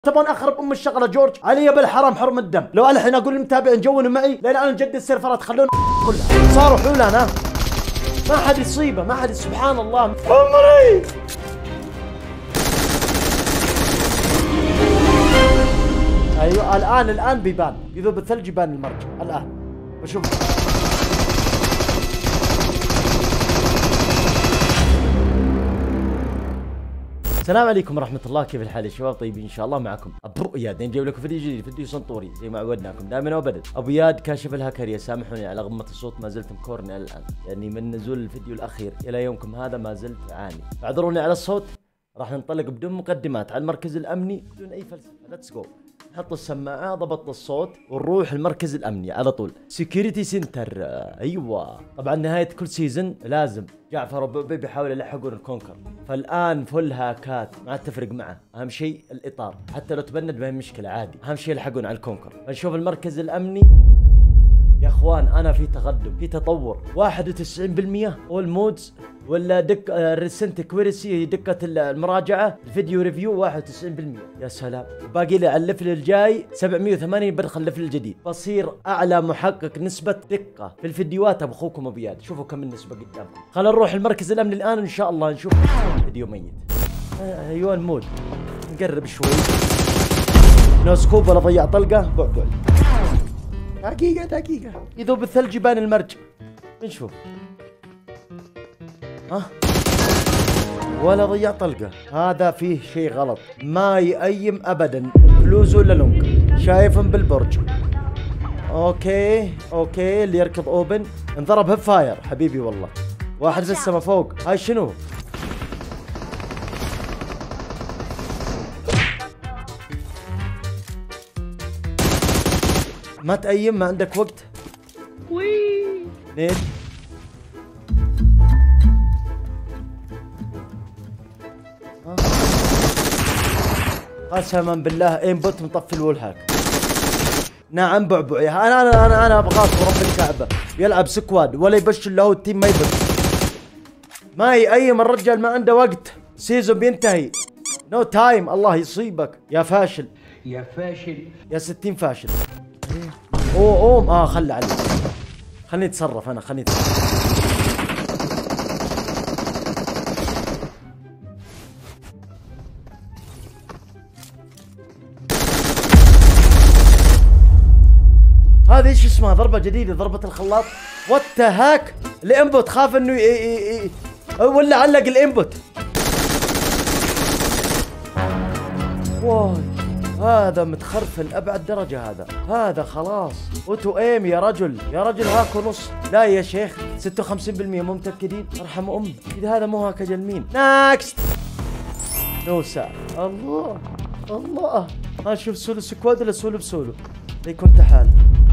تبون اخرب ام الشغله جورج علي بالحرام حرم الدم. لو الحين اقول للمتابعين جونوا معي لان انا نجدد السيرفرات خلونا كلها صاروا حولنا. ما حد يصيبه ما حد. سبحان الله عمري. ايوه الان بيبان يذوب الثلج يبان المرج الان بشوف. السلام عليكم ورحمة الله، كيف الحال يا شباب؟ طيبين ان شاء الله. معكم ابو اياد جايب لكم فيديو جديد، فيديو سنطوري زي ما عودناكم دائما وابدا. ابو اياد كاشف الهاكريه، سامحوني على غمة الصوت، ما زلت مكورني الان، يعني من نزول الفيديو الاخير الى يومكم هذا ما زلت اعاني، اعذروني على الصوت. راح ننطلق بدون مقدمات على المركز الامني بدون اي فلسفة. ليتس جو. نحط السماعة، ضبط الصوت ونروح المركز الامني على طول. سكيورتي سنتر. ايوه طبعا نهاية كل سيزون لازم جعفر وبوبي بيحاول يلحقون الكونكر، فالان فل هاكات ما عاد تفرق معه، اهم شيء الاطار، حتى لو تبند ما هي مشكله عادي، اهم شيء يلحقون على الكونكر. نشوف المركز الامني يا اخوان، انا في تقدم في تطور 91%. والمودز ولا الريسنت كويرسي دقه المراجعه الفيديو ريفيو 91%. يا سلام، باقي لي على الليفل الجاي 780 بدخل الليفل الجديد، بصير اعلى محقق نسبه دقه في الفيديوهات. ابو اخوكم ابو اياد، شوفوا كم النسبه قدامكم. خلينا نروح المركز الامني الان ان شاء الله نشوف فيديو ميت. ايوه المود نقرب شوي. نو سكوب ولا ضيع طلقه. بعد دقيقة يذوب الثلج يبان المرج. نشوف. ولا ضيع طلقة، هذا فيه شيء غلط، ما يأيم ابدا. كلوز ولا لونج؟ شايفهم بالبرج. اوكي اللي يركض اوبن انضرب هيب فاير حبيبي والله. واحد في السما فوق. هاي شنو؟ ما تأيم، ما عندك وقت. نيل قسما بالله انبوت مطفي الوول هاك. نعم بعبع. انا ابغاك ورب الكعبه يلعب سكواد ولا يبش الا هو التيم ما يبش. ما يأيم الرجال، ما عنده وقت، سيزون بينتهي. نو تايم. الله يصيبك يا فاشل يا 60 فاشل. خلى علي، خليني اتصرف انا، خليني اتصرف. هذه ايش اسمها؟ ضربة جديدة، ضربة الخلاط. وات هاك. الانبوت خاف انه ولا علق الانبوت. واي هذا متخرفن ابعد درجه. هذا خلاص اوتو ايم يا رجل هاك ونص. لا يا شيخ 56% مو متاكدين. ارحم امي اذا هذا مو هاك اجل مين. ناكست نوسع. الله ما اشوف سولو سكواد ولا سولو بسولو. يكون تحال.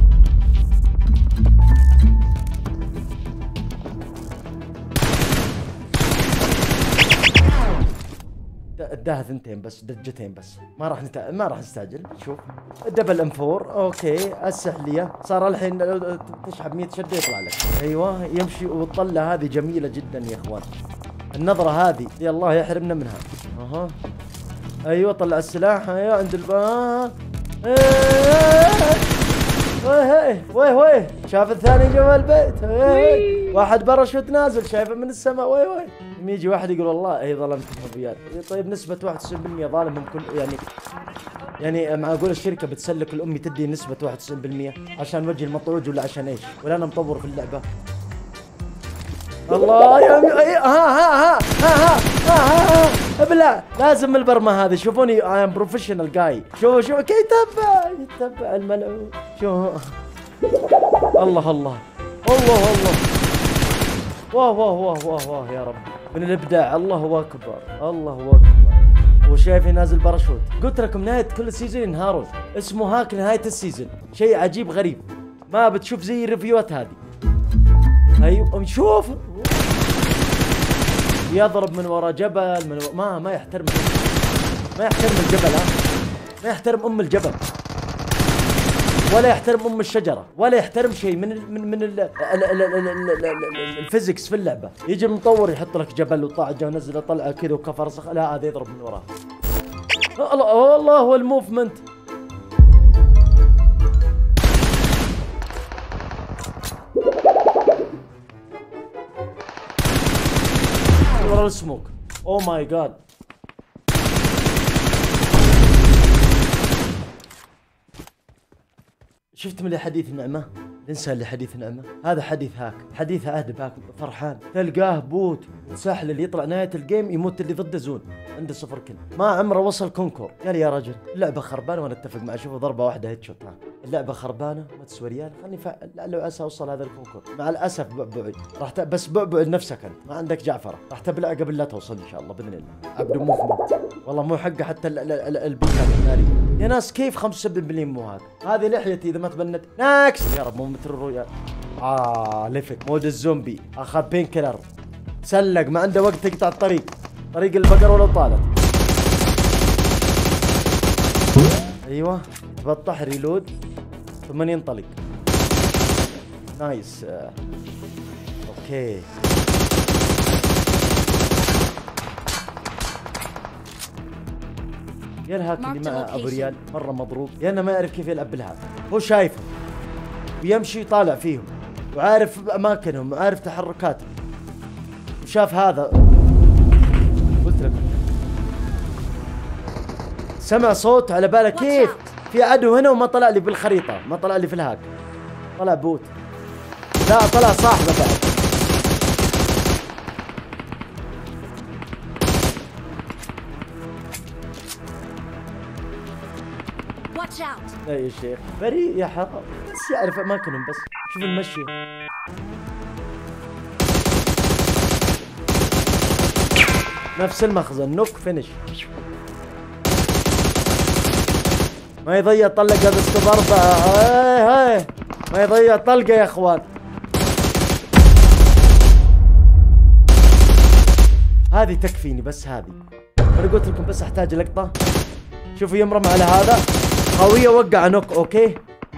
اداها ثنتين بس، دجتين بس، ما راح نستعجل. شوف الدبل ام 4. اوكي السحليه صار الحين تسحب 100 شده يطلع لك. ايوه يمشي. والطله هذه جميله جدا يا اخوان، النظره هذه يا الله يحرمنا منها. ايوه طلع السلاح. ايوه عند ويه شاف الثاني جوا البيت. واحد باراشوت نازل شايفه من السماء. يجي واحد يقول والله اي ظلمتهم ابيات. طيب نسبة 91% ظالمهم كل يعني معقول الشركة بتسلك الامي تدي نسبة 91% عشان وجه المطروج ولا عشان ايش؟ ولا انا مطور في اللعبة؟ الله يا ابلع. لازم البرمة هذه. شوفوني اي ام بروفيشنال جاي. شوفوا كي يتبع الملعون. شو الله واه يا رب من الابداع. الله اكبر. وشايف نازل باراشوت. قلت لكم نهاية كل سيزون ينهارون. اسمه هاك نهاية السيزون، شيء عجيب غريب، ما بتشوف زي الريفيوات هذه. ايوه شوف يضرب من ورا جبل ما يحترم الجبل. ما يحترم ام الجبل ولا يحترم ام الشجره ولا يحترم شيء من الفيزيكس في اللعبه. يجي المطور يحط لك جبل وطاعجه ونزل طلعه كذا وكفر لا هذا يضرب من وراه. الله والله هو الموفمنت. ورا السموك. اوه ماي جاد. شفت من حديث النعمة؟ انسى اللي حديث نعمة، هذا حديث هاك، حديث عهد باك فرحان، تلقاه بوت سهل اللي يطلع نهاية الجيم يموت اللي ضده زون، عنده 0 كل، ما عمره وصل كونكور، قال يا رجل اللعبة خربانة وانا اتفق معه، شوفوا ضربة واحدة هيد شوت، ها اللعبة خربانة ما تسوى ريال، خلني لعل وعسى اوصل هذا الكونكور، مع الاسف بعبعي، راح بس بعبع لنفسك انت، ما عندك جعفرة، راح تبلع قبل لا توصل ان شاء الله باذن الله، عبد موفمنت، والله مو حقه حتى البيكات النارية. يا ناس كيف 75% مو هاك؟ هذه لحيتي اذا ما تبنت، ناكس يا رب مو مثل الرؤيا. لفت مود الزومبي، اخذ بين كيلر، سلق ما عنده وقت يقطع الطريق، طريق البقر ولو طالت. ايوه تبطح ريلود ثم ينطلق. نايس. اوكي يا الهاك اللي مع ابو ريال مره مضروب، يا انه ما يعرف كيف يلعب بالهاك، هو شايفه ويمشي طالع فيهم وعارف اماكنهم وعارف تحركاتهم، وشاف هذا قلت لك سمع صوت على باله كيف في عدو هنا وما طلع لي بالخريطه، ما طلع لي في الهاك، طلع بوت، لا طلع صاحبه بعد. لا يا شيخ بريء يا حرام، بس يعرف اماكنهم، بس شوف المشي. نفس المخزن، نوك فينش، ما يضيع طلقه بس باربعه، هاي ما يضيع طلقه يا اخوان. هذه تكفيني بس، هذه انا قلت لكم بس احتاج لقطه. شوفوا يمرم على هذا قويه، وقع نوك. اوكي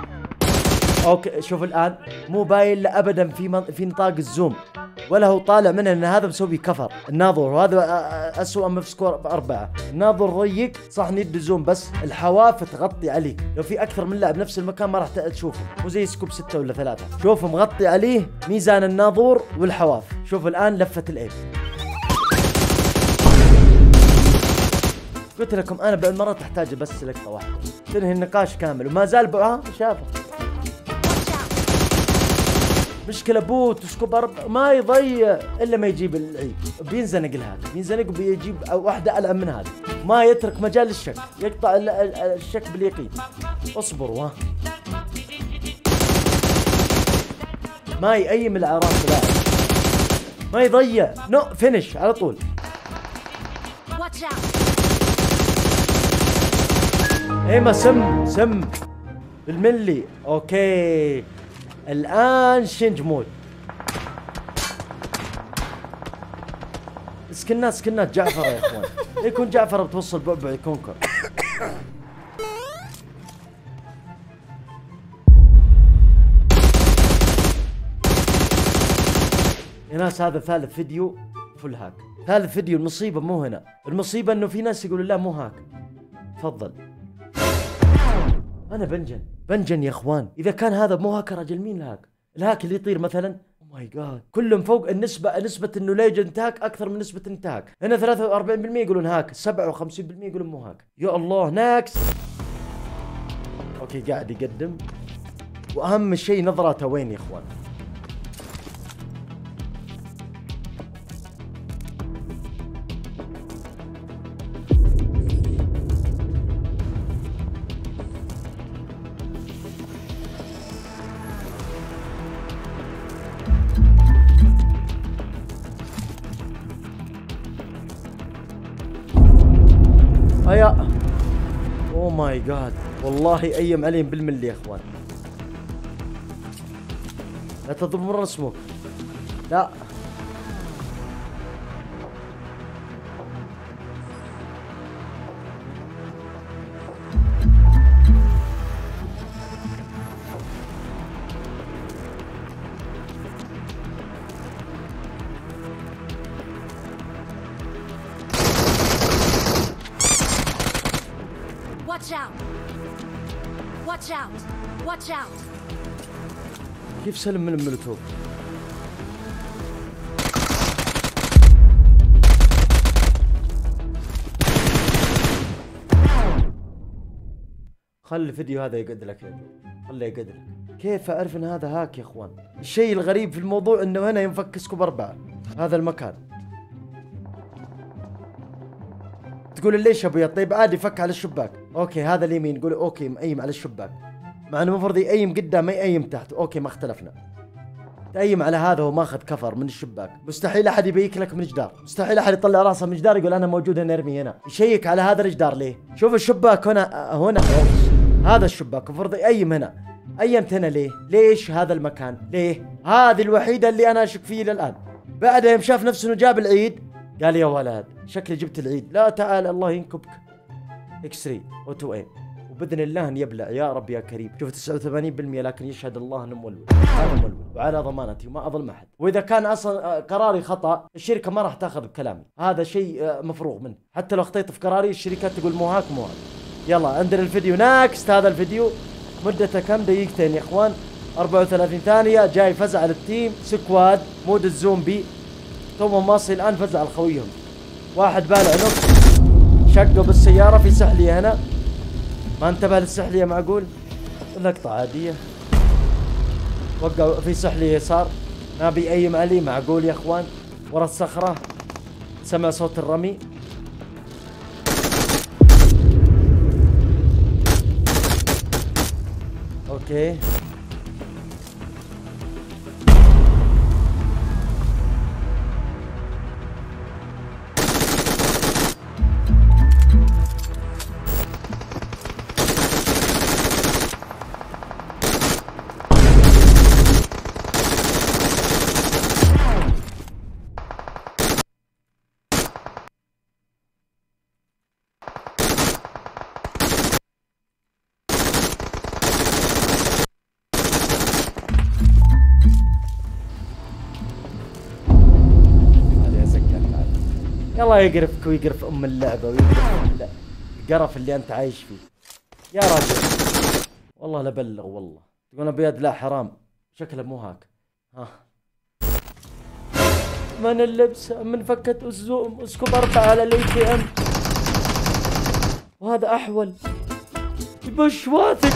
شوف الان مو باين له ابدا في نطاق الزوم، ولا هو طالع منه، ان هذا مسوي كفر الناظر، وهذا اسوء من في سكور ب4. الناظر ضيق صح ند زوم، بس الحواف تغطي عليك، لو في اكثر من لاعب نفس المكان ما راح تشوفه، مو زي سكوب 6 ولا 3. شوفوا مغطي عليه ميزان الناظور والحواف. شوفوا الان لفه الايم. قلت لكم انا بالمره تحتاج بس لقطه واحده تنهي النقاش كامل، وما زال شافه. مشكلة بوت وسكوبر ما يضيع الا ما يجيب العيد، بينزنق لهذا، بينزنق وبيجيب واحدة ألعب من هذا، ما يترك مجال للشك، يقطع الشك باليقين. اصبروا ها، ما يأيم العراق لاعب، ما يضيع، نو فينش على طول. ايما سم بالملي. اوكي الان شنج مود، سكنات جعفر يا اخوان، يكون جعفر بتوصل بعبع كونكر. يا ناس هذا ثالث فيديو فل هاك، ثالث فيديو. المصيبة مو هنا، المصيبة انه في ناس يقولوا لا مو هاك. تفضل انا بنجن يا اخوان، اذا كان هذا مو هاك رجل مين الهاك؟ الهاك اللي يطير مثلا، او ماي جاد كلهم فوق نسبة انه ليجند هاك اكثر من نسبة انت هاك. هنا 43% يقولون هاك، 57% يقولون مو هاك. يا الله ناكس. اوكي قاعد يقدم، واهم شيء نظراته وين يا اخوان. هيا اوه ماي جاد، والله ايم عليهم بالملي يا اخوان. لا تضرب مرة سموك، لا Watch out! Watch out! كيف سلم من المولوتوف؟ خلي الفيديو هذا يقعد لك يا جو، خليه يقعد لك. كيف اعرف ان هذا هاك يا اخوان؟ الشيء الغريب في الموضوع انه هنا ينفك سكوب 4 هذا المكان. تقول ليش يا ابويا؟ طيب عادي فك على الشباك. اوكي هذا اليمين يقول اوكي مأيم على الشباك، مع انه المفروض يأيم قدام ما يأيم تحت. اوكي ما اختلفنا. تأيم على هذا وماخذ كفر من الشباك. مستحيل احد يبيك لك من جدار، مستحيل احد يطلع راسه من جدار يقول انا موجود هنا ارمي هنا. يشيك على هذا الجدار ليه؟ شوف الشباك هنا هذا الشباك المفروض يأيم هنا. أيمت هنا ليه؟ ليش هذا المكان؟ ليه؟ هذه الوحيدة اللي أنا أشك فيه للآن. بعدها يوم شاف نفسه إنه جاب العيد قال يا ولد شكلي جبت العيد. لا تعال الله ينكبك. اكس 3 و2 اي وباذن الله ان يبلع يا رب يا كريم. شوف 89% لكن يشهد الله انه مولول. انا مولول وعلى ضمانتي وما اظلم احد. واذا كان اصلا قراري خطا الشركه ما راح تاخذ بكلامي، هذا شيء مفروغ منه. حتى لو اخطيت في قراري الشركات تقول مو هاك مو هاك. يلا عندنا الفيديو ناكست. هذا الفيديو مدته كم؟ دقيقتين يا اخوان، 34 ثانيه. جاي فزع للتيم سكواد مود الزومبي. توهم واصل الان فزع لخويهم. واحد بالع نص شقه بالسياره في سحليه هنا، ما انتبه للسحليه معقول؟ لقطه عاديه. وقع في سحليه يسار ما بيأيم علي معقول يا اخوان؟ ورا الصخره سمع صوت الرمي. اوكي الله يقرفك ويقرف ام اللعبه ويقرف القرف اللي انت عايش فيه يا رجل. والله لبلغ والله. تقول ابيض لا حرام شكله مو هاك. ها من اللبس من فكت الزوم اسكوب 4 على الاي تي ام. وهذا احول بش واثق.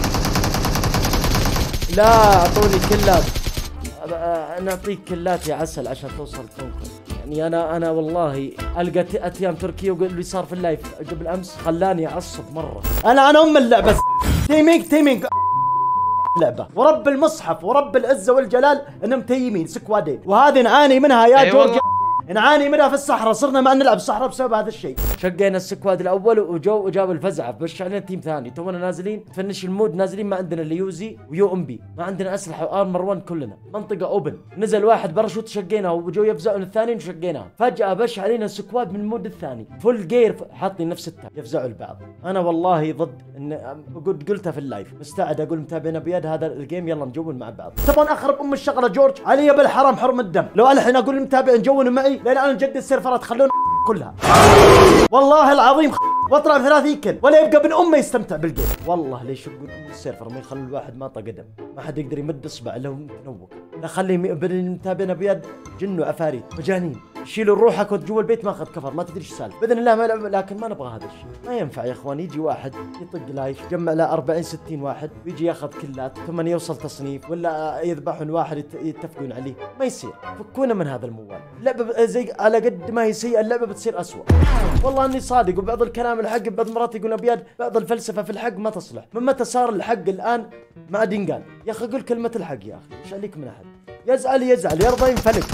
لا اعطوني كلات، نعطيك كلات يا عسل عشان توصل كونكر. يعني انا والله القى اتيام تركيا واللي صار في اللايف قبل امس خلاني اعصب مره. انا ام اللعبه تيمينج لعبه ورب المصحف ورب العزه والجلال انهم تيمين سكوادين، وهذه نعاني منها يا جورج. نعاني منها في الصحراء، صرنا ما نلعب الصحراء بسبب هذا الشيء. شقينا السكواد الاول وجابوا الفزعه بش علينا تيم ثاني. تونا نازلين تفنش المود، نازلين ما عندنا الا يوزي ويو ام بي، ما عندنا اسلحه وارمر 1 كلنا منطقه اوبن. نزل واحد باراشوت شقيناه وجو يفزعون الثانيين وشقيناه. فجاه بش علينا السكواد من المود الثاني فول جير حاطين نفس التاب يفزعوا البعض. انا والله ضد ان قلتها في اللايف مستعد اقول متابعينا بيد هذا الجيم يلا نجون مع بعض. تبون اخرب ام الشغله جورج علي بالحرام حرم الدم. لو الحين اقول للمتابعين جونوا معي لان انا نجدد السيرفرات خلونا كلها والله العظيم واطلع ب30 كل ولا يبقى ابن امه يستمتع بالجيم. والله ليش يقول السيرفر ما يخلي الواحد ما قدم، ما حد يقدر يمد اصبع لو تنوق. لا خلي متابعنا بيد جن وعفاريت مجانين يشيلوا روحك وانت جوا البيت ماخذ كفر ما تدري ايش السالفه. باذن الله ما لكن ما نبغى هذا الشيء، ما ينفع يا اخوان. يجي واحد يطق لايف يجمع له 40 60 واحد ويجي ياخذ كلات ثم يوصل تصنيف ولا يذبحون واحد يتفقون عليه، ما يصير. فكونا من هذا الموال. اللعبه زي على قد ما هي سيئه اللعبه بتصير اسوء. والله اني صادق وبعض الكلام الحق بعض مرات يقول ابيض بعض الفلسفه في الحق ما تصلح. من متى صار الحق الان ما عاد ينقال؟ يا اخي قول كلمه الحق يا اخي، ايش عليك من احد؟ يزعل يرضى ينفلق.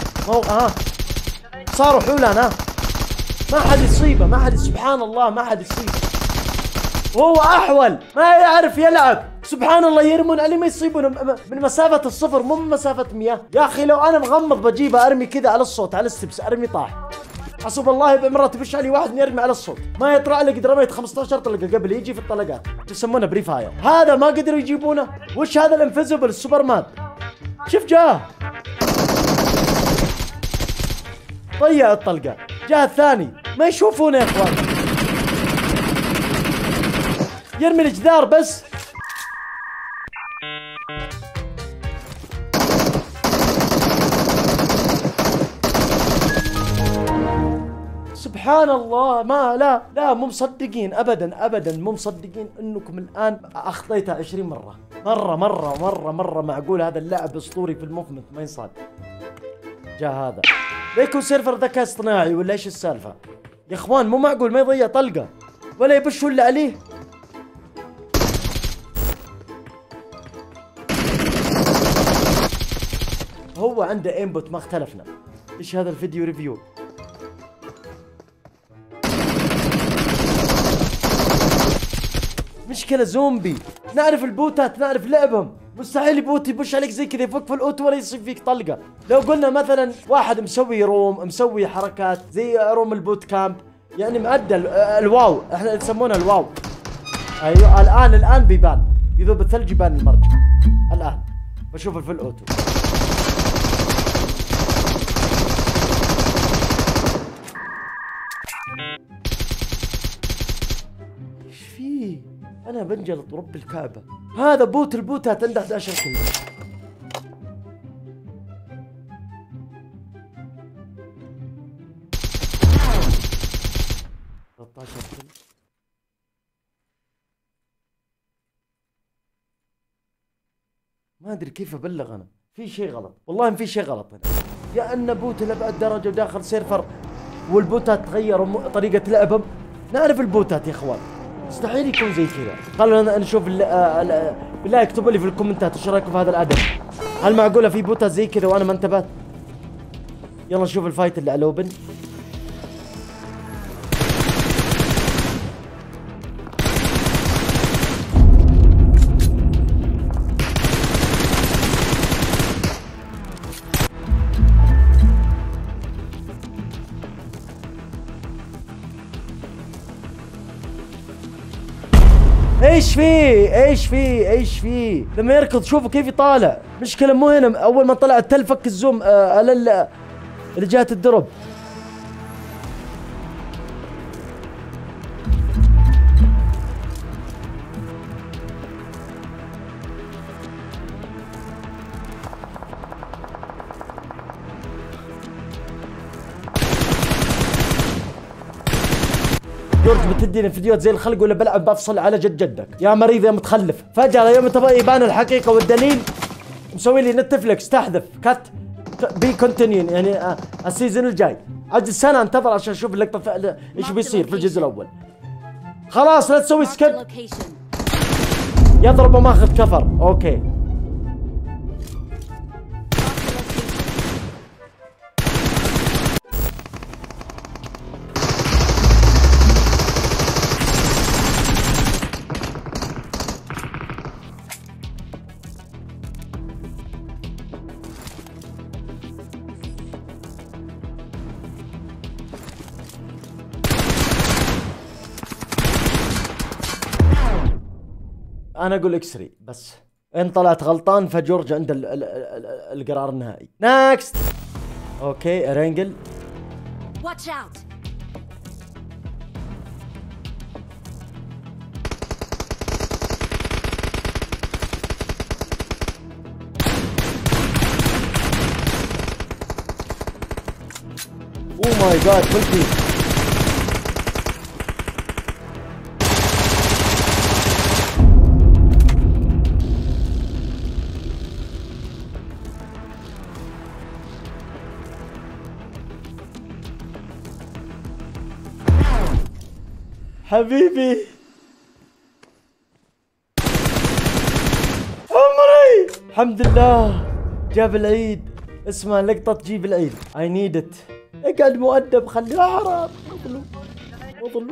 صاروا حولان ما حد يصيبه، ما حد سبحان الله ما حد يصيبه. وهو احول ما يعرف يلعب سبحان الله يرمون عليه ما يصيبون من مسافه الصفر مو من مسافه 100. يا اخي لو انا مغمض بجيبه ارمي كذا على الصوت على الستبس ارمي طاح. حسب الله بامرأة تبش علي واحد يرمي على الصوت ما يطلع لي. قد رميت 15 طلقه قبل يجي في الطلقات يسمونه بري فاير. هذا ما قدروا يجيبونه. وش هذا الانفيزبل السوبر مان؟ شوف جاه ضيع الطلقه. جاء الثاني ما يشوفونه يا اخوان. يرمي الجدار بس. سبحان الله. ما لا مو مصدقين ابدا ابدا، مو مصدقين انكم الان اخطيتها 20 مره. مره معقول هذا اللاعب اسطوري في الموفمنت ما ينصاد. جاء هذا ليكون سيرفر ذكاء اصطناعي ولا ايش السالفه يا اخوان؟ مو معقول ما يضيع طلقه ولا يبشوا اللي عليه. هو عنده ايمبوت ما اختلفنا. ايش هذا الفيديو ريفيو؟ مشكلة زومبي. نعرف البوتات، نعرف لعبهم، مستحيل البوت يبش عليك زي كذا يفك في الاوتو ولا يصيب فيك طلقة. لو قلنا مثلا واحد مسوي روم، مسوي حركات زي روم البوت كامب، يعني مؤدى الواو، احنا يسمونها الواو. ايوه الان بيبان، يذوب الثلج يبان المرج. الان بشوف في الاوتو. ايش فيه؟ انا بنجلط رب الكعبة. هذا بوت البوتات عنده 11 كل. ما ادري كيف ابلغ انا. في شيء غلط، والله في شيء غلط هنا. يا ان بوت لأبعد درجة وداخل سيرفر والبوتات تغيروا طريقة لعبهم. نعرف البوتات يا اخوان، مستحيل يكون زي كذا. خلونا نشوف بالله اكتبوا لي في الكومنتات ايش رايكم في هذا الادب. هل معقولة في بوتات زي كذا وانا ما انتبهت؟ يلا نشوف الفايت اللي على الاوبن. ايش فيه لما يركض شوفوا كيف يطالع. مشكلة مو هنا، اول ما طلع التل فك الزوم على اللي جات الدروب. جورج بتديني فيديوهات زي الخلق ولا بلعب بفصل على جدك يا مريض يا متخلف. فجأة يوم تبغى يبان الحقيقة والدليل مسوي لي نتفلكس تحذف كات بي كونتينيو، يعني السيزون الجاي عجز سنة انتظر عشان اشوف اللقطة ايش بيصير في الجزء الاول. خلاص لا تسوي سكيب. يضرب وماخذ كفر. اوكي انا اقول اكسري بس ان طلعت غلطان فجورج عنده القرار النهائي. ناكست. اوكي رينجل. Watch out. اوه ماي جاد فل. حبيبي عمري الحمد لله جاب العيد. اسمها لقطة جيب العيد. I need it. اقعد مؤدب خليه حرام. اضلوا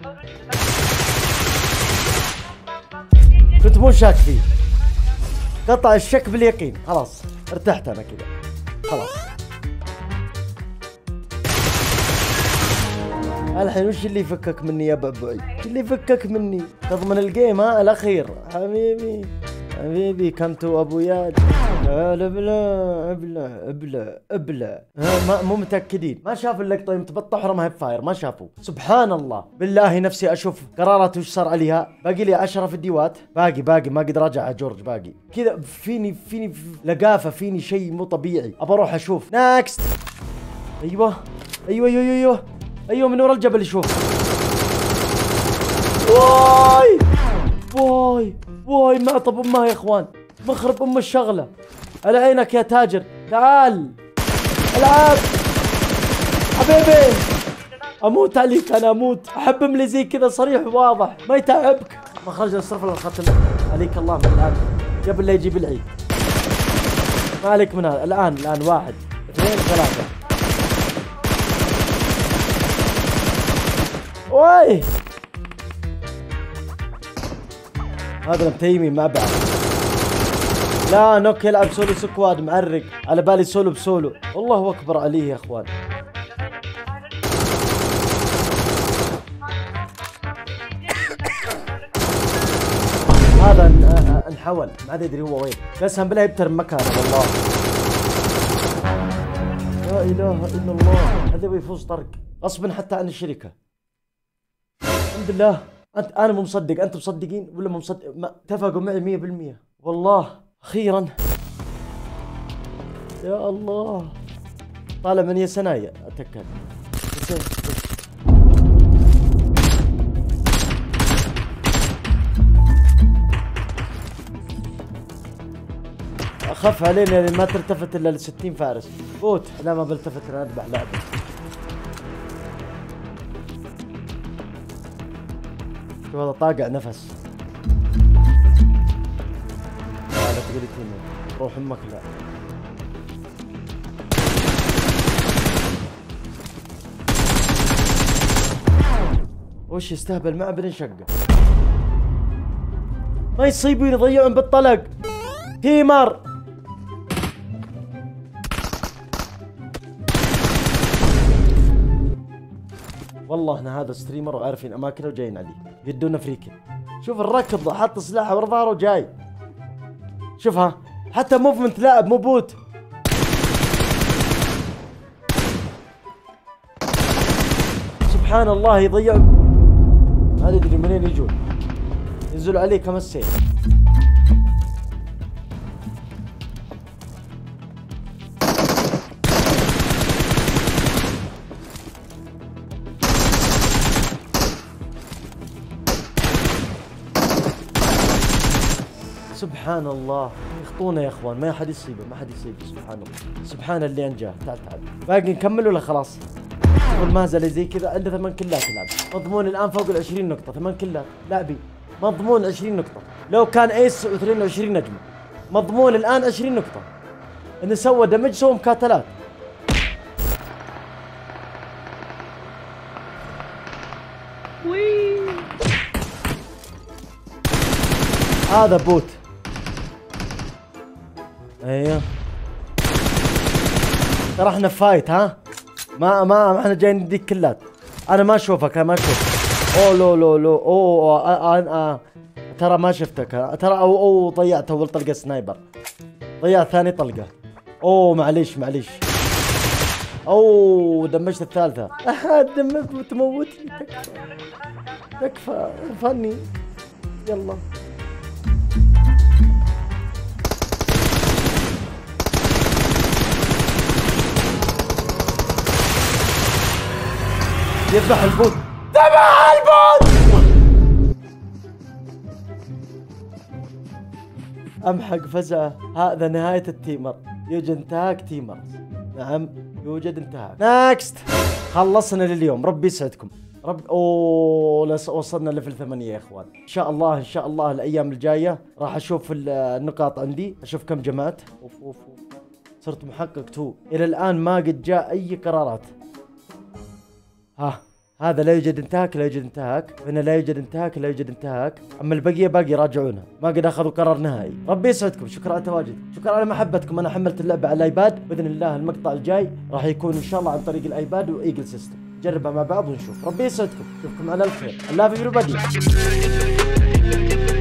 كنت مو شاك فيه. قطع الشك باليقين. خلاص ارتحت انا كذا خلاص. الحين وش اللي يفكك مني يا بعبعي؟ وش اللي يفكك مني؟ تضمن الجيم ها الاخير حبيبي. حبيبي كم تو ابو ياد. تعال ابلع ابلع ابلع ابلع. مو متاكدين، ما شافوا اللقطه يوم تبطح ورمها بفاير، ما شافوا. سبحان الله، بالله نفسي اشوف قرارات وش صار عليها. باقي لي 10 فيديوهات، باقي ما اقدر ارجع على جورج. باقي كذا فيني لقافه، فيني شيء مو طبيعي. ابى اروح اشوف. ناكست. ايوه ايوه ايوه ايوه ايوه، من ورا الجبل يشوف. واي واي واي، معطب امها يا اخوان، مخرب ام الشغله. على عينك يا تاجر، تعال العب حبيبي. اموت عليك، انا اموت. احب اللي زي كذا صريح وواضح، ما يتعبك. مخرج الصرف للختم عليك الله من الان، قبل لا يجيب العيد. ما عليك من هذا. الان 1 2 3. واي هذا متيمي ما بعد. لا نوك يلعب سولو سكواد معرق، على بالي سولو بسولو. الله اكبر عليه يا اخوان. هذا انحول، ما عاد يدري هو وين. قسما بالله يبتر مكانه والله. لا اله الا الله، هذا بيفوز طرق غصبا حتى عن الشركه. الحمد لله. انا مو مصدق، انتم مصدقين ولا مو مصدق؟ اتفقوا معي 100% والله. اخيرا يا الله، طالع من يسنايا اتاكد. اخف علينا لان ما تلتفت الا ل 60 فارس. فوت. لا ما بلتفت، انا اذبح لعبه. شوف هذا طاقع نفس. لا تقولي تيمي، روح امك. لا وش يستهبل معه بنشقه. ما يصيبون يضيعون بالطلق. تيمر والله انا هذا ستريمر وعارفين اماكنه وجايين عليه يدون افريقيا. شوف الركض، حط سلاحه ورا ظهره وجاي. شوفها حتى موفمنت لاعب مو بوت. سبحان الله يضيع. ما ادري منين يجون، ينزلوا عليه كما السيف. سبحان الله، يخطونا يا اخوان، ما حد يصيبه، ما حد يصيبه. سبحان الله، سبحان اللي انجاه. تعال باقي نكمل ولا خلاص؟ شوف المهزه اللي زي كذا عنده 8 كلات الان، مضمون الان فوق ال 20 نقطه. 8 كلات لاعبين، مضمون 20 نقطه. لو كان ايس 22 نجمه، مضمون الان 20 نقطه. انه سوى دمج، سوى مكاتلات. هذا بوت. ايوه ترى احنا فايت. ها ما احنا جايين نديك كلات. انا ما اشوفك، ما اشوفك. اوه لو لو لو اوه ترى ما شفتك. ترى او ضيعت اول طلقه سنايبر، ضيعت ثاني طلقه. اوه معليش. اوه دمجت الثالثه. دمجت وتموتني. تكفى فني. يلا يذبح البوت. ذبح البوت. امحق فزعه. هذا نهاية التيمر. يوجد انتهاك تيمر. نعم يوجد انتهاك. ناكست. خلصنا لليوم، ربي يسعدكم. اوه وصلنا ليفل 8 يا اخوان. ان شاء الله الايام الجايه راح اشوف النقاط عندي، اشوف كم جمعت. اوف صرت محقق 2. الى الان ما قد جاء اي قرارات. هذا لا يوجد انتهاك، هنا لا يوجد انتهاك، اما البقيه باقي يراجعونها، ما قد اخذوا قرار نهائي. ربي يسعدكم، شكرا على تواجدكم، شكرا على محبتكم. انا حملت اللعبه على الايباد، باذن الله المقطع الجاي راح يكون ان شاء الله عن طريق الايباد وايجل سيستم. نجربها مع بعض ونشوف. ربي يسعدكم، اشوفكم على الخير. الله في everybody.